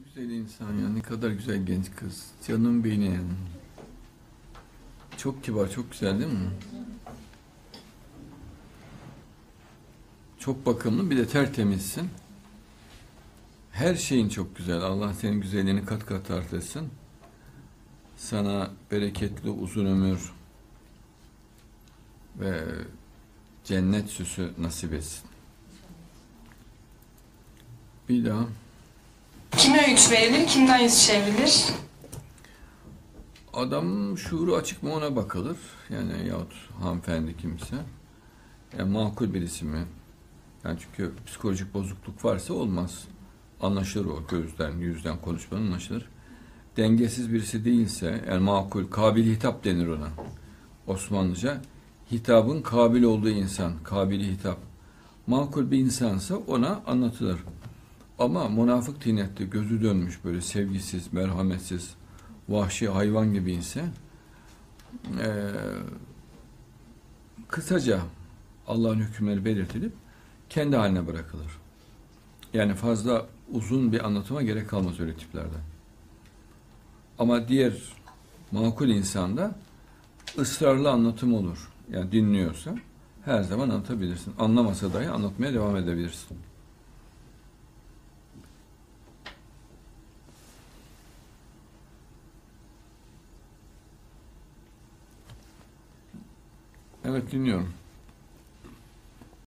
güzel insan ya. Ne kadar güzel genç kız. Canım benim. Çok kibar, çok güzel değil mi? Çok bakımlı, bir de tertemizsin. Her şeyin çok güzel. Allah senin güzelliğini kat kat artırsın. Sana bereketli uzun ömür ve cennet süsü nasip etsin. Bir daha. Kime öğüt verilir, kimden yüz çevrilir? Adam şuuru açık mı ona bakılır. Yani yahut hanımefendi kimse. Yani makul birisi mi? Yani çünkü psikolojik bozukluk varsa olmaz. Anlaşılır o gözden, yüzden konuşmadan anlaşılır. Dengesiz birisi değilse, yani makul, kabil hitap denir ona. Osmanlıca hitabın kabil olduğu insan, kabili hitap. Makul bir insansa ona anlatılır. Ama münafık tinetli, gözü dönmüş böyle sevgisiz, merhametsiz, vahşi hayvan gibi ise kısaca Allah'ın hükümleri belirtilip kendi haline bırakılır. Yani fazla uzun bir anlatıma gerek kalmaz öyle tiplerde. Ama diğer makul insanda ısrarlı anlatım olur. Yani dinliyorsa her zaman anlatabilirsin. Anlamasa dahi anlatmaya devam edebilirsin. Evet, dinliyorum.